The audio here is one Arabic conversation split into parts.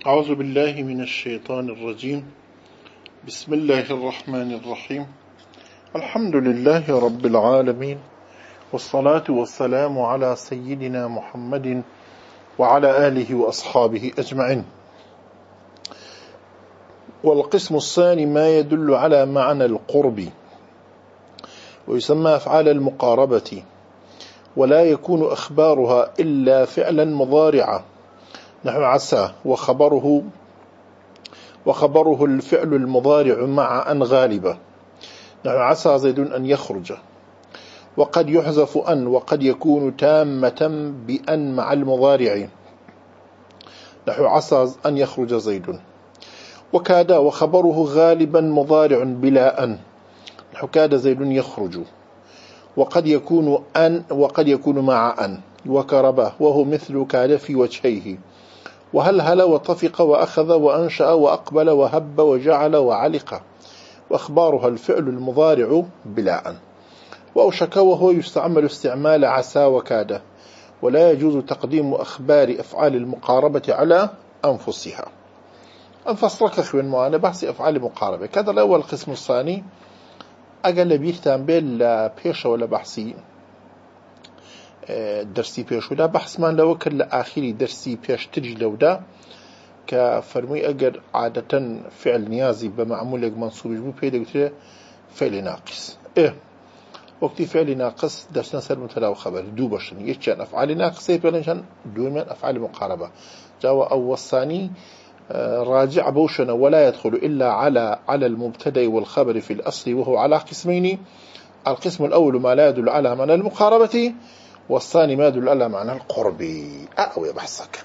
أعوذ بالله من الشيطان الرجيم. بسم الله الرحمن الرحيم. الحمد لله رب العالمين، والصلاة والسلام على سيدنا محمد وعلى آله وأصحابه أجمعين. والقسم الثاني ما يدل على معنى القرب، ويسمى أفعال المقاربة، ولا يكون أخبارها إلا فعلا مضارعا، نحو عسى، وخبره الفعل المضارع مع أن غالبة، نحو عسى زيد أن يخرج. وقد يحذف أن، وقد يكون تامة بأن مع المضارع، نحو عسى أن يخرج زيد. وكاد وخبره غالبا مضارع بلا أن، نحو كاد زيد يخرج. وقد يكون مع أن. وكربه وهو مثل كاد في وجهيه. وهلهل وطفق وأخذ وأنشأ وأقبل وهب وجعل وعلق. وأخبارها الفعل المضارع بلا أن. وأوشك وهو يستعمل استعمال عسى وكاد، ولا يجوز تقديم أخبار أفعال المقاربة على أنفسها. أنفصلك أخوين معنا بحث أفعال المقاربة. كذا الأول القسم الثاني أقل بيهتم بين بيش ولا بحثي درسي بيش ولا بحث ما لو كان لآخري درسي بيش تجي لو دا كفرمي أجر عادة فعل نيازي بمعمول منصوب يجبو بيدا فعل ناقص. وقت فعل ناقص درسنا سر مبتدا وخبر دو بشن يشان أفعال ناقصة بلنشان دوما أفعال مقاربة. جاء أو الثاني راجع بوشنا ولا يدخل إلا على المبتدا والخبر في الأصل، وهو على قسمين: القسم الأول ما لا يدل على معنى المقاربة، والثاني ما يدل على معنى القرب. أو يبحثك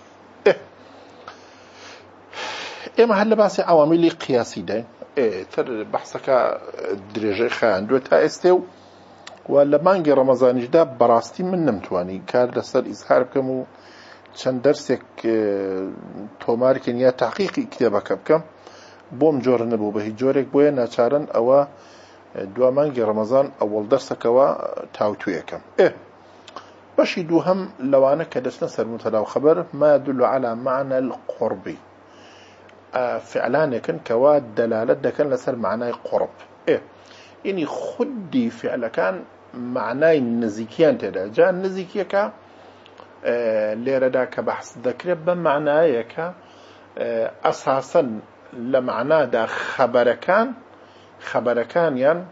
محل باسي عوامل قياسي ده تر بحثك درجة خان دوتا استو ولا مانجي رمضان جدا براستي من نمتواني كار لسر إظهار بكم چند درسك توماركن يا تحقيقي كتابك بكم بوم جور نبو بهي جورك بويا ناچارن او دو مانجي رمضان اول درسك و تاوتويكم باشي دوهم لوانا كدسنا سر متلاو خبر ما يدل على معنى القرب. فعلان كان كواد دلالة كان لسر معنى قرب. يعني خدي فعل كان معنى النزيكيان تدا جاء النزيكية كا ليردا كبحث ذكر بمعنى يكا أساسا لمعنى دا خبر كان يعني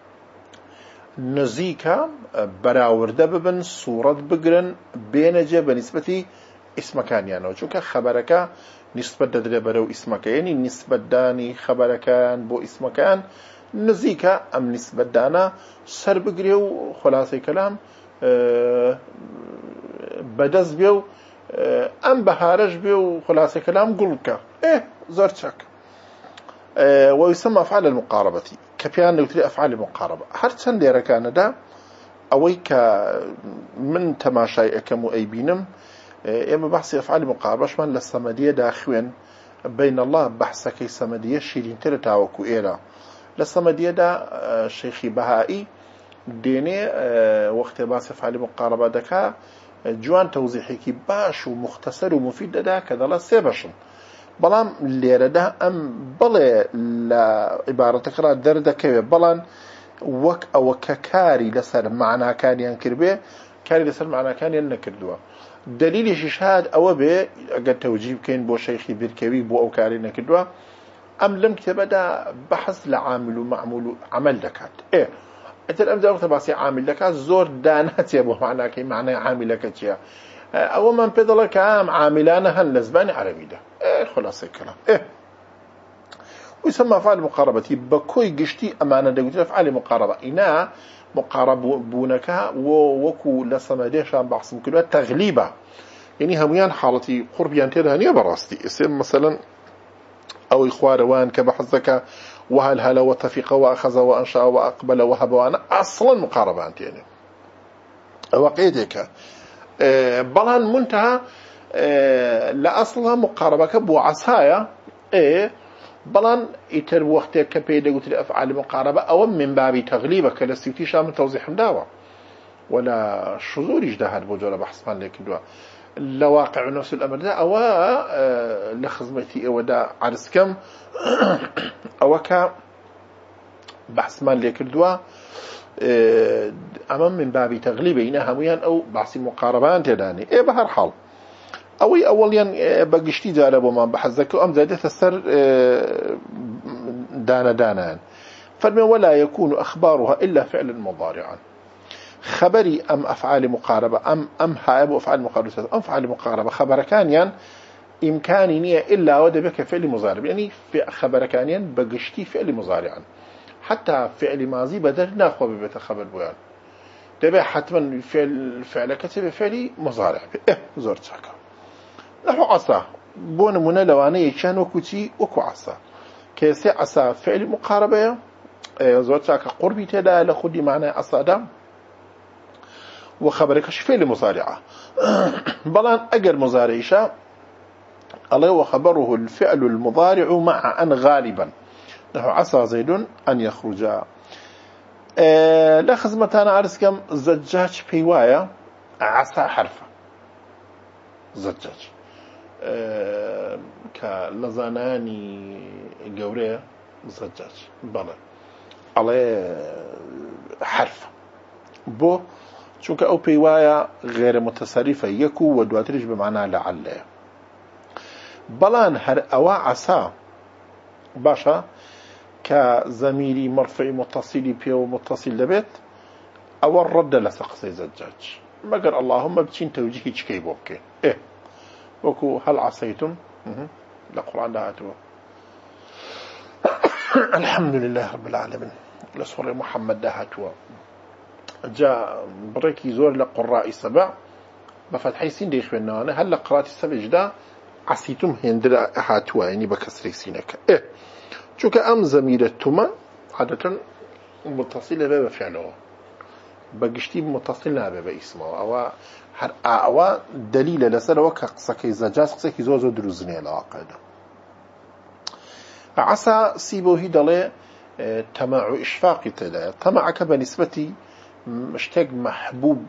نزيكا براورده ببن صورة بقرن بينجا بنسبة اسم كان يعني وشوكا خبركا نسبة دادري برو اسم كان، يعني نسبة داني خبر كان بو اسم كان نزيكا أم نسبة دانا سر بقريو خلاصي كلام بدز بيو أم بهارج بيو خلاصي كلام قلقا زرتشك. ويسمى أفعال المقاربة كبيان نوتري أفعال المقاربة هرچن ديرا كان دا أويك من تماشاي أكمو أي بينم إما بحثي أفعال المقاربة شمان للسمدية داخوين بين الله بحثكي سمدية شيرين تلتاوكو إيرا للسمدية دا شيخي بهائي ديني وقت باس أفعال المقاربة دكا جوان توضيحي باش ومختصر ومفيد دا كذا لا سيبشن بلام ليرة ده أم بلا لعبارة كرا درده كوي بلان وك أو ككاري لسر معنى كان ينكر به كاري لسر معنى كان ينكر دوا دليل شهاد أو به قد توجيب كين بو شيخي بيركوي بو أو كاري ينكر دوا أم لم كتبدا بحث لعامل ومعمول عمل دكات أنت الأمزة وقت باسي عامل دكات زور دانات يبو معنى كي معنى عامل دكات أو من بدلك عاملان هن لزبان عربي ده خلاص الكلام ويسمى أفعال مقاربة بكوي قشتي أمانة دقوتي أفعال مقاربة إنا مقاربونك وكو لسماديش عن بحث كلها تغليبة، يعني هميان حالتي قربيان تيرهانية براستي اسم مثلا أو إخواروان كبحثك وهل وتفق وأخذ وأنشأ وأقبل وهب وأنا أصلا مقاربة أنت يعني وقيدك بلان منتهى لأصلها مقاربة كبو عصايا بلان يتر وقت كبيدة قلت أفعال مقاربة أو من باب تغليبة كالسيوتي شامل توضيح مداوة ولا شذور اجتهاد بوجود بحث من لك دوا لواقع نفس الأمر ده أو لخزمتي أو دا عرس كم أو كا بحث مال ليك الدواء أمام من باب تغليبين هميان أو بحث مقاربان تداني بهر حال أوي أوليا بقشتي جالبوا ما بحثك أم زادت السر دانا فالمن ولا يكون أخبارها إلا فعلا مضارعا خبري أم أفعال مقاربة أم هائب أفعال مقاربة أم أفعال مقاربة خبر كانيا إمكانية إلا ودبك فعل مضارع يعني في خبر كانيا بقشتي فعل مضارعا حتى فعل ماضي بدل ناخذ ببيت خبر بيان تبع حتما فعل كتب فعل مضارع زرت شكا نحو عصا بون من لواني كان وكتي وكو عصا كيسي عصا فعل مقاربة زرت شكا قربي تدا لخدي معنى عصا دام وخبرك فعل مضارعة بلان أجر مضارعشا الله وخبره الفعل المضارع مع أن غالبا نحو عسى زيد أن يخرج لا خزمتانا عرس كم زجاج بيوايا عسى حرفة زجاج كلزاناني قورية زجاج بلا على حرفة بو چونك أو بيوايا غير متصرفة يكو ودواتريش بمعنى لعل بلان هر أوا عسى باشا كزميلي مرفع متصل بيو متصل لبيت أو الرد لسقسي زجاج مقر اللهم بتشين توجيهي كي بوكي وكو هل عصيتم القرآن دعاتوا الحمد لله رب العالمين لسورة محمد دعاتوا جاء بريكي زور لقراء السبع بفتحي سين ديخ بنانا هل قراءة السبع جدا عصيتم هندرا هاتوا يعني بكسري سينك چونك أم زميلتما عادة متصلة بها بفعله بقشتي متصلة بها باسمه أو دليل لسنة وكا قصكي زجاز قصكي زوزو دروزني الواقع عسى سيبوه دلي تماع إشفاقي تلا تماعك بنسبتي مشتاق محبوب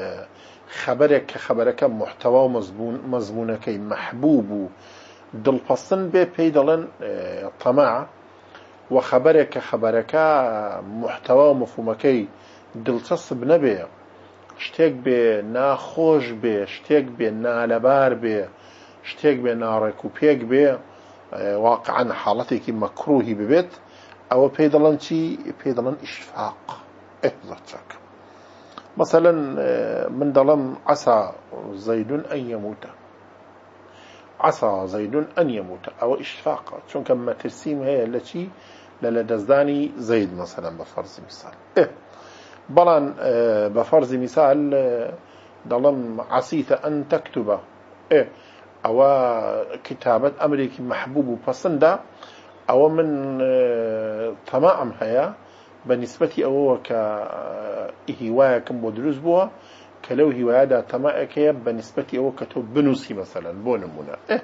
خبرك محتوى مضمونك محبوب دل فصن به بيدلن طماع وخبرك محتوى مفهومك دل تصب نبي اشتاق به ناخوش به اشتاق به نالبار به اشتاق به ناركوبيك به واقعا حالتك مكروه ببيت او بيدلن شي بيدلن اشفاق ذاتك مثلا من دلم عسى زيد ان يموت عسى زيد أن يموت أو إشفاق شون كما ترسيم هي التي للدزداني زيد مثلا بفرض مثال بلان بفرض مثال ضلم عسيت أن تكتب أو كتابة أمريكي محبوب بسندا أو من تمام هيا بالنسبة أو كهواية كم ودرس بها كلو هواية دا تمائك بالنسبة أو كتب بنوسي مثلا بونمونا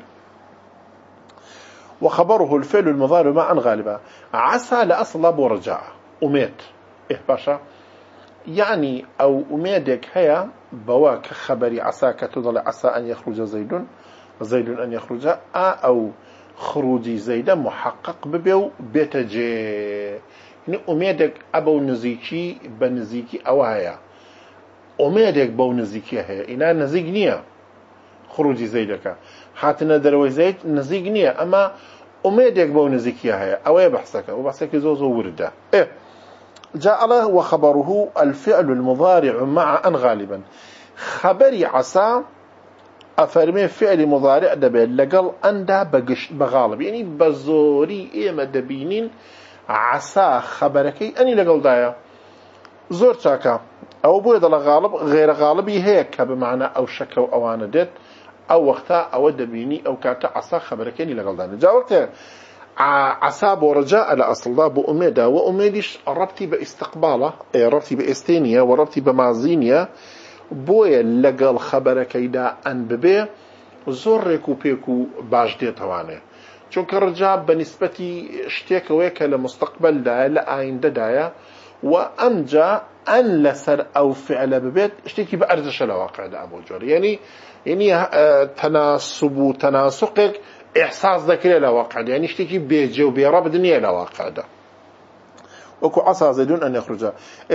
وخبره الفعل المضارع معا غالبا عسى لأصل برجع أميت باشا يعني أو أميدك هيا بواك خبري عساك تضل عسى أن يخرج زيد أن يخرج أو خروجي زيد محقق ببيو بيتجي يعني أميدك أبو نزيكي بنزيكي أو هيا أميدك بو نزيكي هيا إنا نزيك نية خروجي زيدك حاتنا دروي زيد نزيك نية أما أميدك بو نزيكي هيا أو يبحثك وبحثك زوزو ورده جاء له وخبره الفعل المضارع مع أن غالبا خبري عسى أفرمي فعل مضارع دبل لقل أندا بغالب يعني بزوري إيما دبينين عسى خبركي أني لقل دايا زور تاكا أو بويد لغالب غير غالبي هيك بمعنى أو شكل أو آندت أو وقتا أو دبيني أو كاتا عسى خبركي أني لقل دايا جاء وقتا عسى ورجاء لأصل ذا بأميدة وأميدش ربطي باستقباله ربطي باستينيا وربطي بمازينيا بويا لقل خبرك إذا أن ببي زوركو بيكو باجدي طواني چونك رجاء بنسبتي اشتيك ويك لمستقبل دا لآين دايا وأمجا أن لسر أو فعل ببيت اشتكي بأرزش الواقع ده أبو جور يعني تناسب وتناسقك إحساس ذكري الواقع ده يعني اشتكي بيجي وبيرب دنيا الواقع ده وكو عسى زيدون أن يخرج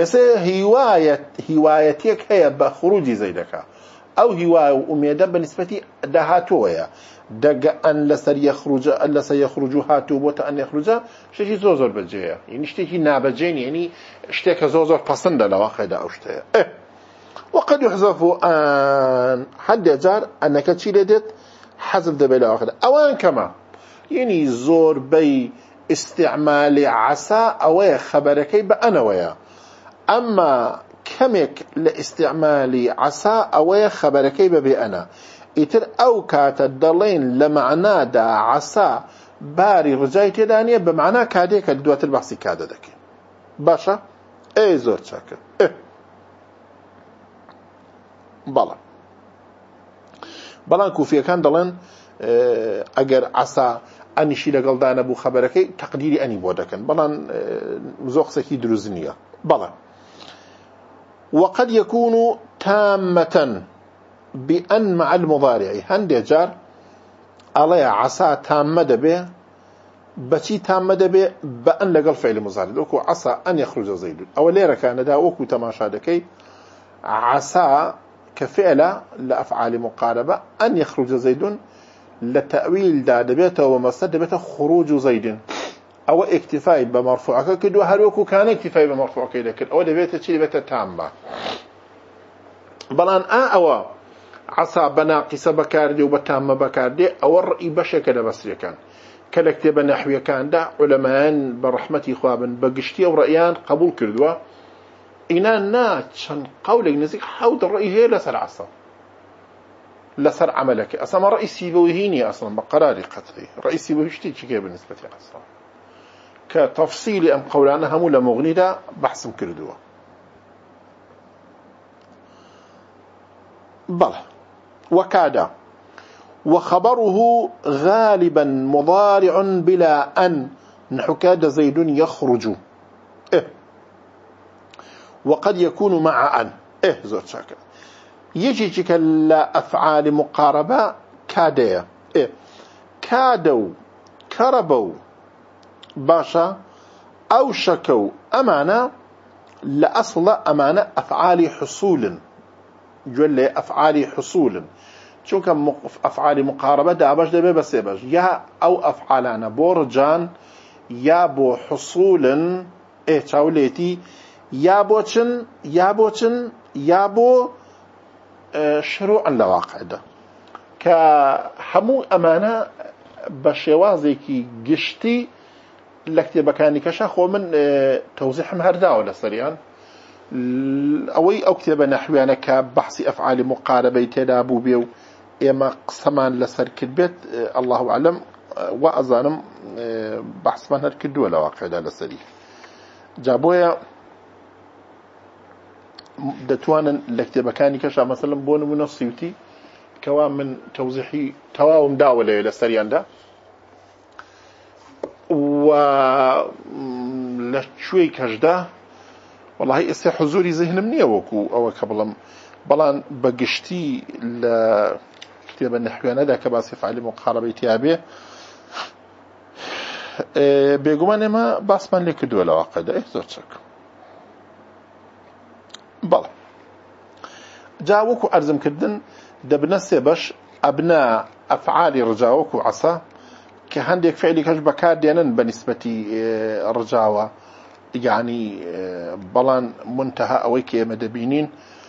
هوايتك هي بخروج زيدك أو هواية أميدة بالنسبة دهاتويا دق أن لسر يخرج أن لسر يخرج هاتو بوت أن يخرج شيء زوزر بجيه يعني اشتكي نابجين يعني اشتكي زوزر قصند لواقع ده أو اشتكي وقد يحذف أن حد جار أنك تشيلدت حذف ده بلا واحد أوان كما يعني زور بي استعمال عسى أو خبركي بأنا ويا أما كمك لاستعمال عسى أو خبركي بأنا إتر أو كاتدلين لمعنى دا عسى باري رجايتي دانية بمعنى كاديك الدوات البحثي كاددك باشا اي زور شاكر بەڵام کوفیەکان دەڵێن ئەگەر عسا ئەنیشی لەگەڵ دانا بوو خەبەرەکەی تەقدیری ئەنی بۆ دەکەن بەڵام زۆر قسەکی دروست نییە بەڵام وقد يكون تامة بأن مع المضارع هەندێک جار ئەڵێ عسا تامە دەبێ بەچی تامە دەبێ بەئەن لەگەڵ فعل مضارع وەکو عسا ئەن یەخرج زەیدون ئەوە لێرەکانەدا وەکو تەماشا دەکەی عسى كفعل لأفعال مقاربة أن يخرج زيد لتأويل دا دبيته ومصدر دبيته خروج زيد أو اكتفاء بمرفوعك كدو هلوكو كان اكتفاء بمرفوعك لكن أو دبيته شيء دبيته تامة بلان أو عسى بناقص بكاردي وبتامة بكاردي أو الرأي بشكل بس كان كالكتب نحوي كان دا علماء برحمة خوابا بقشتي أو رأيان قبول كردوا إنا ناتشن قولك نزيك حاود الرأي هي لسر عصا لسر عملك أصلا ما رأي سيبوهيني أصلا بقراري قطعي رأي سيبوهيشتي كيف بالنسبة لعصا كتفصيل أم قولانا همو لمغنيدا بحث كردوا بلى وكاد وخبره غالبا مضارع بلا أن نحكاد زيد يخرج وقد يكون مع أن زود شاكر يجي كلا أفعال مقاربة كادية كادوا كربوا باشا أو شكوا أمانة لأصل أمانة أفعال حصول جل أفعال حصول شو كم أفعال مقاربة دابش دبي بس يبش يا أو أفعالنا بورجان يا بو حصول شاوليتي يابوچن يابو شروعا لواقع ده كهمو أمانة بشوازيكي قشتي لكتب كاني كشاخو من توزيح مهردا ولا سريعا أو كتب نحويانا كبحث أفعال مقاربة تدابو بيو إما قسمان لسر كتبت الله أعلم وأظنم بحث من هالكدو ولا واقع ده لسري جابويا دتوانا لكتبكاني كشا مثلا بون من الصيوتي كوا من توزيحي تواوم داولة للسريان ده و لشوي كجدا والله اسي حضوري ذهن مني وكو او كبلم بلان بقشتي لكتاب النحويانه ده كباس يفعل مقاربه تيابه بيقومان ما باسمان لك دولا واقعده زوتشك بلى جاوكو أرزم كدن دبنسي باش أبناء أفعال رجاوكو عصا كهنديك فعلي كاش بكارديانا بالنسبة رجاوة يعني بلان منتهى أويكي مدبينين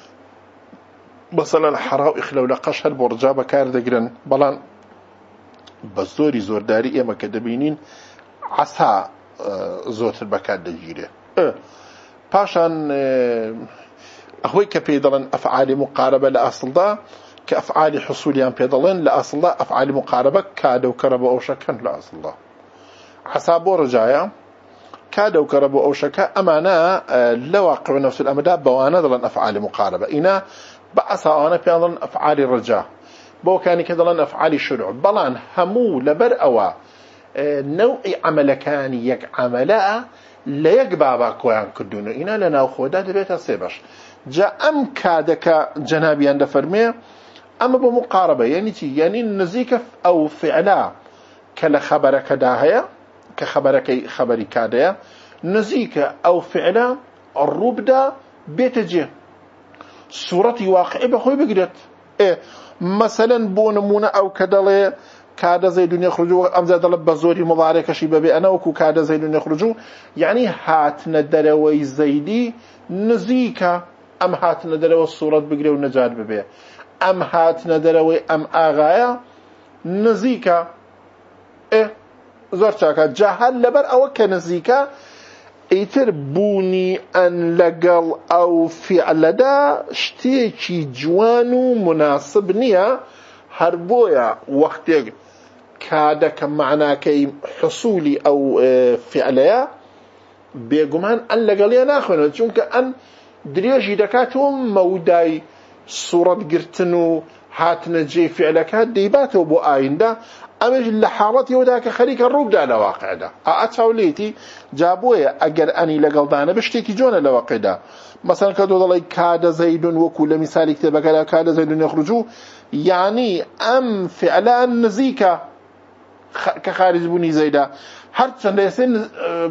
مثلا حراو إخلو لقاش هالبو رجا بكاردقرن بلان بزوري زور داري إما كدبينين عصا زوت البكاردجيري باشان أخوي كبيدلن أفعال مقاربة لأصل ده كأفعال حصوليان بيدلن لأصل ده أفعال مقاربة كادوا كربوا أو شكا لأصل ده حسابو رجايا كادوا كربوا أو شكا أمانا لواقع نفس الأمداد بوانا دلن أفعال مقاربة إنا بأسا أنا بيدلن أفعال الرجاء بو كان كدلن أفعال الشروع بلان همو لبر أوا نوع عمل كان يك عملاء ليك بابا كويان كدونه إنا لنا وخودا دبيتها سيبش جاء أم كادك جنابي عند فرمي أما بمقاربة يعني تي يعني نزيك أو فعلا كلا خبرك داهية كخبرك خبري كادية نزيك أو فعلا الربدا بيتجي صورتي واقعي بخوي بقدرت إيه مثلا بونمونا أو كدالي كاد زيد يخرجوا أم زاد لبزوري مضارع كشيبة بأنا وكو كاد زيد يخرجوا يعني هات ندروي زيدي نزيكا أم هات ندروي الصورة بقري ونجار ببيع أم هات ندروي أم آغايا نزيكا إيه زورتاكا جاهل لبر أو كنزيكا ايتر بوني أن لقل أو فعل دا شتيكي جوانو مناسب نيا هربويا وقتك كادك معناكي حصولي أو فعليا بيقومان أن لقليا ناخونا چونك أن دريجي دكاتهم موداي صورة قرتنو هاتنا جي فعلك ديباتو بو آين دا أمج لحالتي وداك خليك الروب دا لواقع دا أتاوليتي جابويا أجر أني لقل دانا بشتيكي جونا لواقع دا مثلا كدو ضلي كاد زيد وكل مثال كتبك لا كاد زيد يخرجوا يعني أم فعلا نزيكا كخارج بني زيدا هرتشن ليسن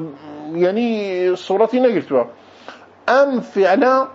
يعني صورتي نقلتها أم فعلا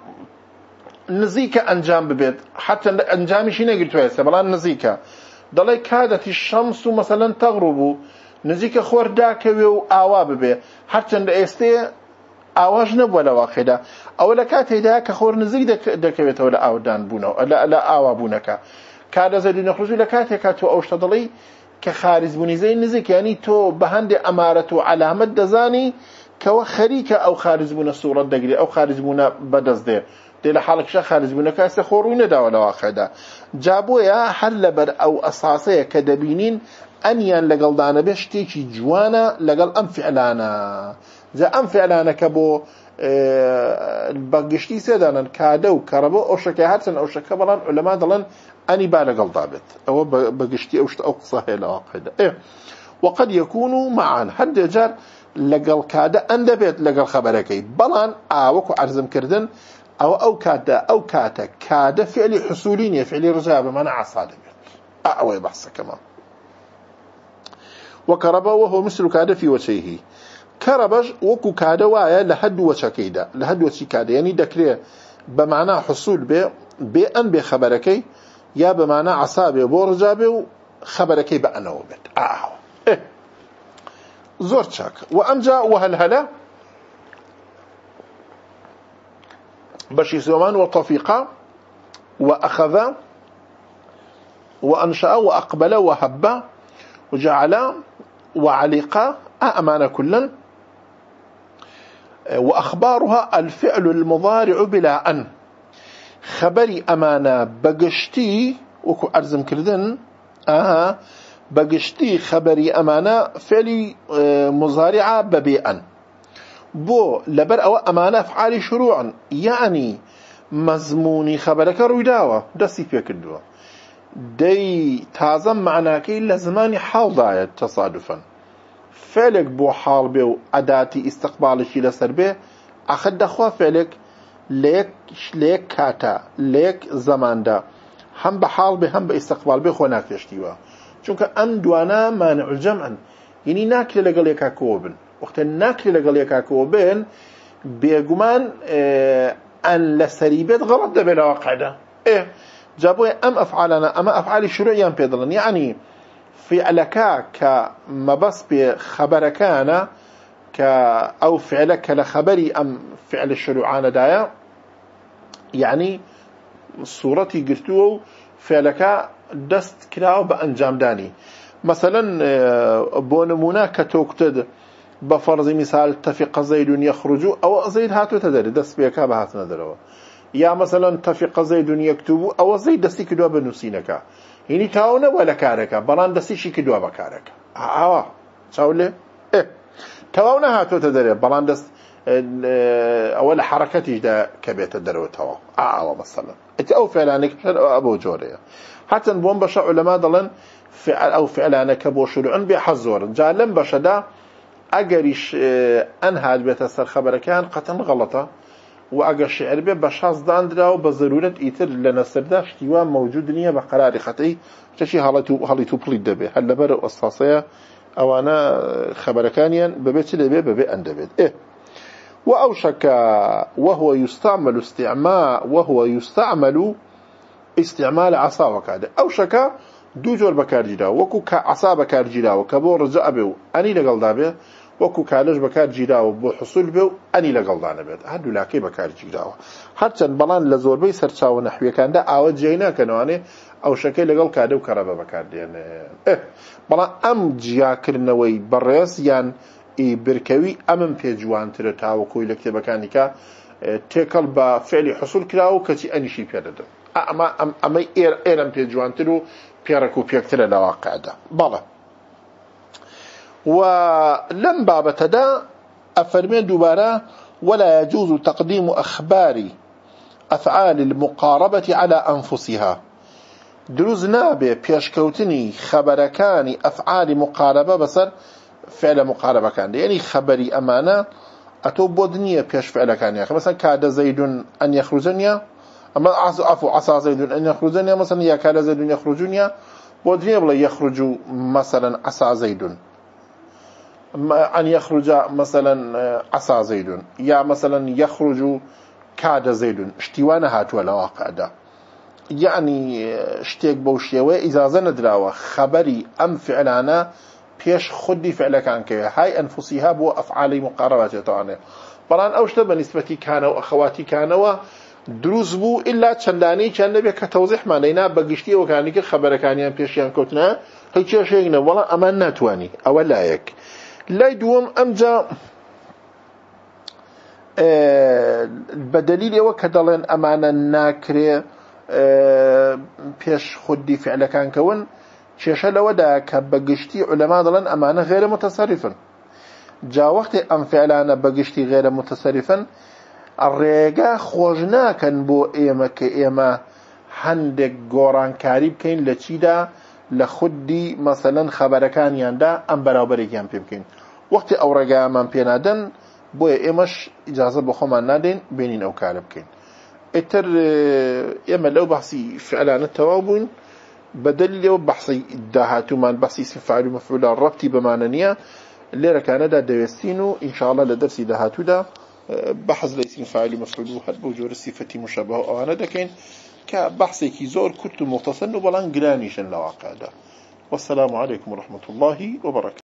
نزيكا أنجام ببيت حتى أنجامي شي نقلتها سبلان نزيكا ضلي كادت الشمس مثلا تغرب نزيكا خور داكوي وآوا ببي حتى ليستي آواج نبولا واخدا أو لكات هداك خور نزيك دكويت ولا آودان بونا لا آوا بونكا كاد زيد نخرجوا لكات كاتو أوش تضلي كخارج بني زي نزيك يعني تو بهند أمارة علامة دزاني كوا خريكة أو خارج بنا الصورة دقري أو خارج بنا بدز ده دي لحالك شا خارج بنا كاس خورون دا ولا واخدا جابوا يا حلبر أو أساسية كدبينين أنيان لقل دانا بيشتيكي جوانا لقل أم فعلانا زي أم فعلانا كبو البقشتي سيدانا كادو كربو أو شكاهاتن أو شكابلان علماء دلان أني بالقل ضابط أو بقشتي أو أقصى هي لواقدا إيه وقد يكونوا معا حد جار لقل كادا أندبت لقل خبركي بلان آوكو عرزم كردن أو كاتا كاد فعل حصولين فعل رجاء بمعنى عصادة أعوي بحثة كمان وكربا وهو مثل كاد في وجهه كربج وكو كاد وايا لحد وشكيدا لحد وشكادا يعني دكري بمعنى حصول بأن بخبركي يا بمعنى عصابة بورجابة خبركي بأنه بيت إيه زور شاك وأمجا وهلهلا بشي سومان وطفيقا وأخذ وأنشأ وأقبل وهب وجعل وعلق أمان كلا وأخبارها الفعل المضارع بلا أن خبري أمانة بقشتي وكو أرزم كردن بقشتي خبري أمانة فعلي مضارعة ببيئا بو لبر أو أمانة فعالي شروعا يعني مزموني خبرك رويداوة دستي فيك الدوا دي تازم معناكي لزماني حال ضايت تصادفا فعلك بو حال بيو أداتي استقبال الشي لسر بيه أخد دخوا فعلك ليك كاتا ليك زمان دا هم بحال بيه هم باستقبال بيه خوناك تشتيوا چونك أم دوانا مانع الجمع يعني ناكل لقل يكاكوبن وقت ناكل لقل يكاكوبن بيقومان أن لسريبت غلط ده بلا واقع ده إيه جابوا أم أفعالنا أما أفعال الشروعيان بيضلن يعني فعلك كمبس بخبركانا أو فعلك لخبري أم فعل الشروعان دايا يعني صورتي قرتوه فعلك دست كلاو بأنجام داني مثلا بونمونا كتوكتد بفرض مثال اتفق زيد يخرج أو زيد هاتو تدري دست بيكا بهات ندروا يا مثلا اتفق زيد يكتب أو زيد دستي كدوا بنسينك يعني تاونا ولا كارك بلان دستي شي كدوا بكارك شاولي إيه تاونا هاتو تدري بلان دست أول حركتي دا كبيت الدرو توا مثلا أنت أو فعلانك أبو جوريا حتى بون بشا علماء ضلن فعل أو فعلانك أبو شروعا بحزور جالن بشدا ئەگەریش ئەنهاد بێتە سەر خەبەرەکان قەتەن غەڵەتە و ئەگەر شعر بێ بە شاز دانراوە بە ضرورەت ئیتر لە نەسەردا شتیوان موجود نییە بە قەراری خەتەی شتێکی هەڵیت و پڵیت دەبێت هەر لەبەر ئەستاسەیە ئەوانە خەبەرەکانیان بەبێت چ دەبێت بەبێ ئەن دەبێت وأوشك وهو يستعمل استعمال عصا وكذا أوشك دو جور بكارجيرا وكو عصا بكارجيرا وكبو رجع بيو أني لقل دابه وكو كالج بكارجيرا وبو حصول بيو أني لقل دانا بيت هادو لاكي بكارجيرا هرچن بلان لزور بي سرچاو نحوية كان دا آوات جينا كانواني أوشكي لقل كادو كرابا بكاردين بلان أم جيا كرنوي بريس يان بركوي أمم بيجوانتر تاوكوي لكتبكاني كا تێکەڵ بە فعلی حصول کراوە کەچی ئەنیشی پێدەدەن ئەمەی ئێرەم پێجوانتر و پێڕێک و پێکترە لە واقعدا بەڵێ و لەم بابەتەدا ئەفەرمێن دووبارە ولا يجوز تقديم أخبار أفعال المقاربة على أنفسها دروز نابێ پێشکەوتنی خەبەرەکانی ئەفعالی مقاربە بەسەر فعل مقاربة كان يعني خبري أمانة أتو بودنية بيش فعل كان يا أخي مثلا كاد زيد أن يخرجني أما عفو عصا زيد أن يخرجني مثلا يا كاد زيد يخرجني بودنية بلا يخرج مثلا عصا زيد أن يخرج مثلا عصا زيد يا مثلا يخرج كاد زيد اشتوانا هاتوا لواقع ده يعني اشتيك بوشيوه إذا زندراوه خبري أم فعلانا پیش خودی فعل کان که های انفسیها بو افعال مقاربات تانه بلان اوشته بنسبتی کانه و اخواتی کانه و دروز بو الا چندانی چند به که توضیح معنینا بگشتی و کانی که خبر کانیان پیشیان کوتنه هیچ شيء نه والله امان نتواني اولا یک لا دوم امجا بدلیل و کدلن امانه ناکره پیش خودی فعل کان کون شيشة لودا كبقشتي علماء ضلن أمانة غير متصرفا جا وقت أم فعلانا بقشتي غير متصرفا الرقا خوجنا كان بو إيما كإيما هندك قوران كاريب كين لچيدا لخدي مثلا خبركان ياندا أم برابرك يان بيمكن وقت أو رقا من بينادن بو إيماش إجازة بخوما نادين بينين أو كارب كين اتر إيما لو بحثي فعلانا التوابون بدل بحثي داهاتو من بحثي اسم فاعل ومفعول الربطي بمعنى اللي ركانه دا دوستينو ان شاء الله لدرسي داهاتو دا بحث لاسم فاعل ومفعول هاد بوجور صفه مشابهه او انا دا كاين كبحثي كي زور كنت مختصر بلان جرانيشن لواقع دا والسلام عليكم ورحمه الله وبركاته.